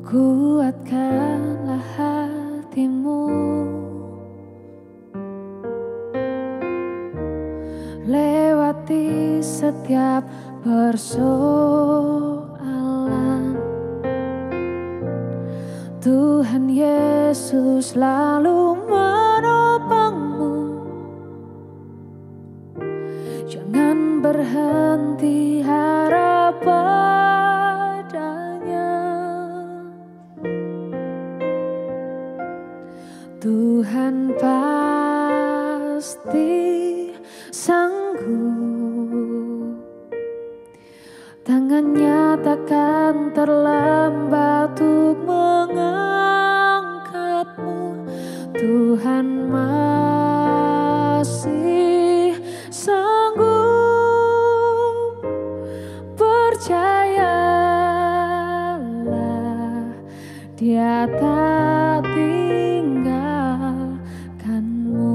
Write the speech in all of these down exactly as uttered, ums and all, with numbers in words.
Kuatkanlah hatimu, lewati setiap persoalan. Tuhan Yesus selalu menopangmu. Jangan berhenti harap padanya. Tuhan pasti sanggup. Tangannya takkan terlambat untuk mengangkatmu. Tuhan masih sanggup. Percayalah, Dia tak tinggalkanmu.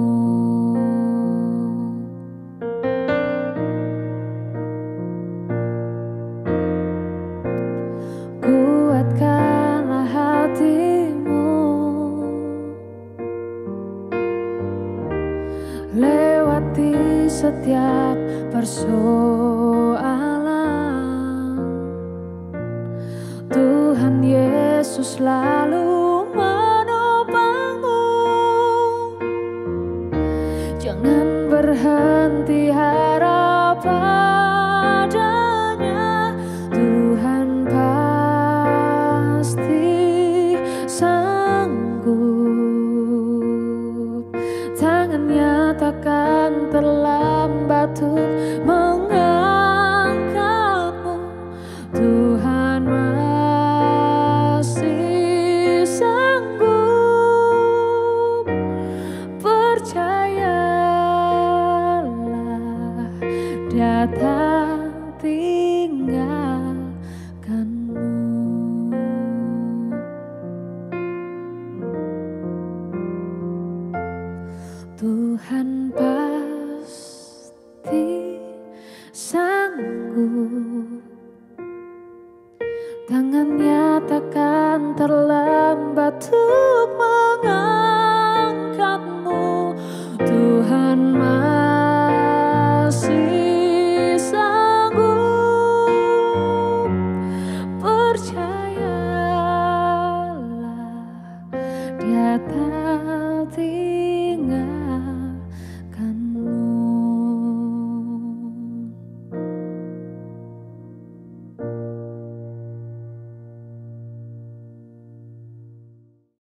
Kuatkanlah hatimu, lewati setiap persoalan. Tuhan Yesus selalu menopangmu. Jangan berhenti harap padanya. Tuhan pasti sanggup. Tangannya takkan terlambat untuk mengangkatmu. Tuhan masih sanggup. Percayalah, Dia tak tinggalkanmu. Tuhan pasti sanggup. Tangannya takkan terlambat untuk mengangkatmu. Tuhan masih sanggup. Percayalah, Dia tak tinggalkanmu.